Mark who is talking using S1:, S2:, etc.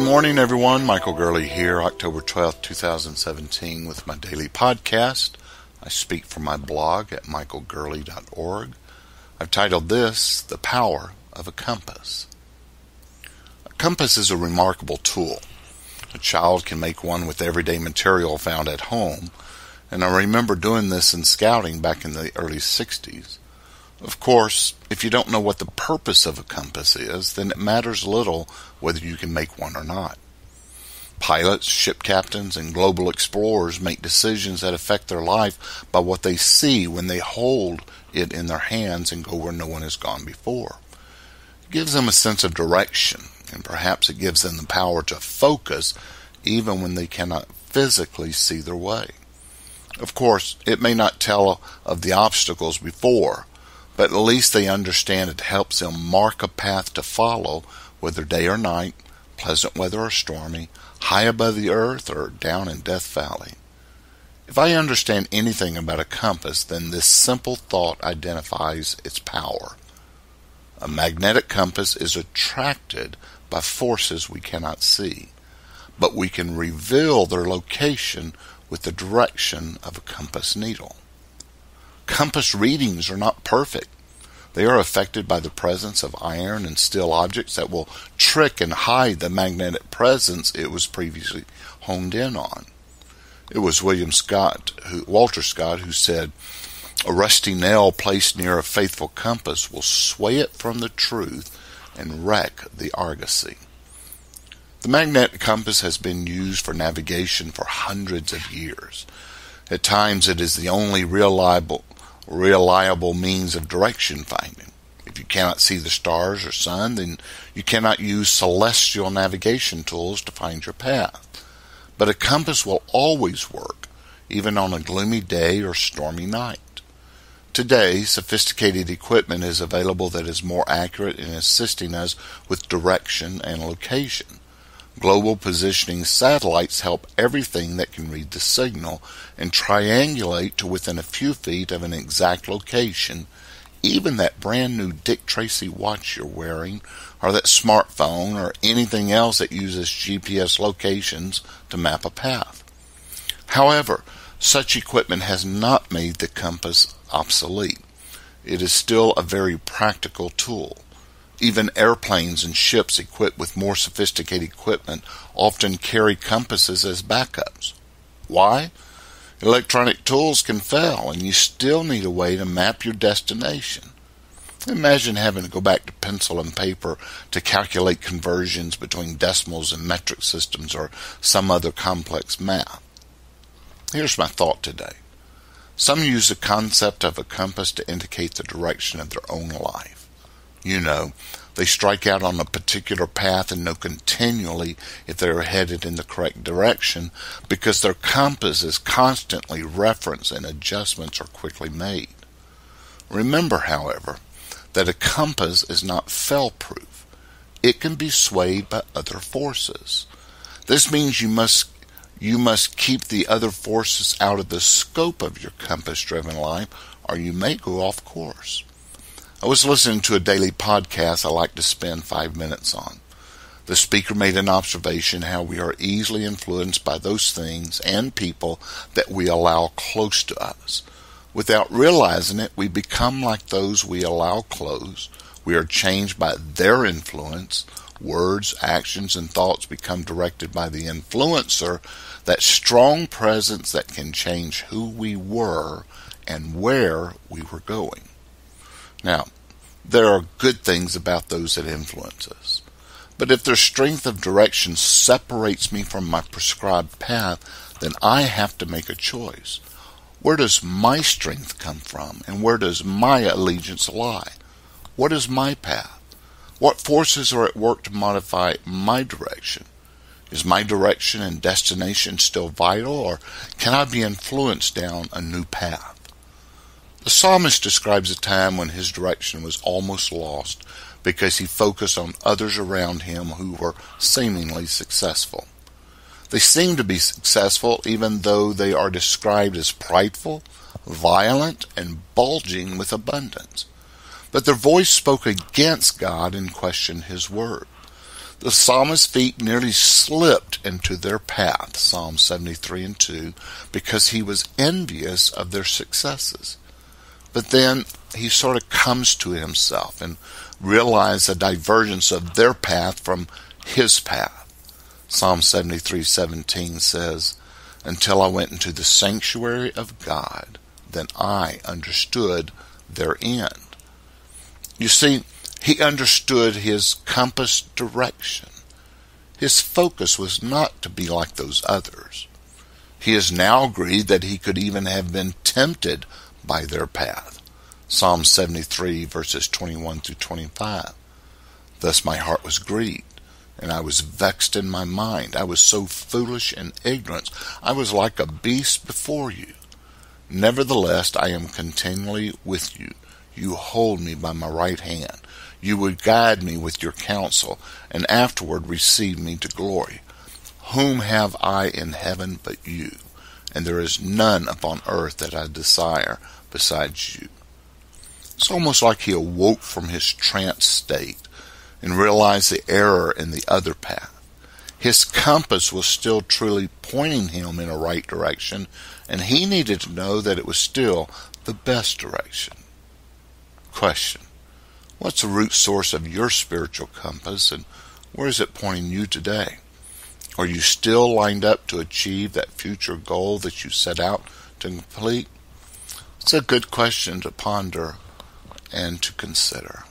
S1: morning, everyone. Michael Gurley here, October 12th, 2017, with my daily podcast. I speak from my blog at michaelgurley.org. I've titled this, The Power of a Compass. A compass is a remarkable tool. A child can make one with everyday material found at home, and I remember doing this in scouting back in the early 60s. Of course, if you don't know what the purpose of a compass is, then it matters little whether you can make one or not. Pilots, ship captains, and global explorers make decisions that affect their life by what they see when they hold it in their hands and go where no one has gone before. It gives them a sense of direction, and perhaps it gives them the power to focus even when they cannot physically see their way. Of course, it may not tell of the obstacles before, but at least they understand it helps them mark a path to follow, whether day or night, pleasant weather or stormy, high above the earth or down in Death Valley. If I understand anything about a compass, then this simple thought identifies its power. A magnetic compass is attracted by forces we cannot see, but we can reveal their location with the direction of a compass needle. Compass readings are not perfect. They are affected by the presence of iron and steel objects that will trick and hide the magnetic presence it was previously honed in on. It was Walter Scott, who said, "A rusty nail placed near a faithful compass will sway it from the truth and wreck the argosy." The magnetic compass has been used for navigation for hundreds of years. At times it is the only reliable means of direction finding. If you cannot see the stars or sun, then you cannot use celestial navigation tools to find your path. But a compass will always work, even on a gloomy day or stormy night. Today, sophisticated equipment is available that is more accurate in assisting us with direction and location. Global positioning satellites help everything that can read the signal and triangulate to within a few feet of an exact location, even that brand new Dick Tracy watch you're wearing, or that smartphone, or anything else that uses GPS locations to map a path. However, such equipment has not made the compass obsolete. It is still a very practical tool. Even airplanes and ships equipped with more sophisticated equipment often carry compasses as backups. Why? Electronic tools can fail, and you still need a way to map your destination. Imagine having to go back to pencil and paper to calculate conversions between decimals and metric systems or some other complex math. Here's my thought today. Some use the concept of a compass to indicate the direction of their own life. They strike out on a particular path and know continually if they are headed in the correct direction because their compass is constantly referenced and adjustments are quickly made. Remember, however, that a compass is not fail-proof. It can be swayed by other forces. This means you must keep the other forces out of the scope of your compass-driven life, or you may go off course. I was listening to a daily podcast I like to spend 5 minutes on. The speaker made an observation how we are easily influenced by those things and people that we allow close to us. Without realizing it, we become like those we allow close. We are changed by their influence. Words, actions, and thoughts become directed by the influencer, that strong presence that can change who we were and where we were going. Now, there are good things about those that influence us. But if their strength of direction separates me from my prescribed path, then I have to make a choice. Where does my strength come from, and where does my allegiance lie? What is my path? What forces are at work to modify my direction? Is my direction and destination still vital, or can I be influenced down a new path? The psalmist describes a time when his direction was almost lost because he focused on others around him who were seemingly successful. They seem to be successful even though they are described as prideful, violent, and bulging with abundance. But their voice spoke against God and questioned his word. The psalmist's feet nearly slipped into their path, Psalm 73:2, because he was envious of their successes. But then he sort of comes to himself and realizes a divergence of their path from his path. Psalm 73:17 says, "Until I went into the sanctuary of God, then I understood their end." You see, he understood his compass direction. His focus was not to be like those others. He has now agreed that he could even have been tempted by their path. Psalm 73 verses 21 through 25. "Thus my heart was grieved, and I was vexed in my mind. I was so foolish and ignorant. I was like a beast before you. Nevertheless, I am continually with you. You hold me by my right hand. You would guide me with your counsel, and afterward receive me to glory. Whom have I in heaven but you? And there is none upon earth that I desire besides you." It's almost like he awoke from his trance state and realized the error in the other path. His compass was still truly pointing him in a right direction, and he needed to know that it was still the best direction. Question: what's the root source of your spiritual compass, and where is it pointing you today? Are you still lined up to achieve that future goal that you set out to complete? It's a good question to ponder and to consider.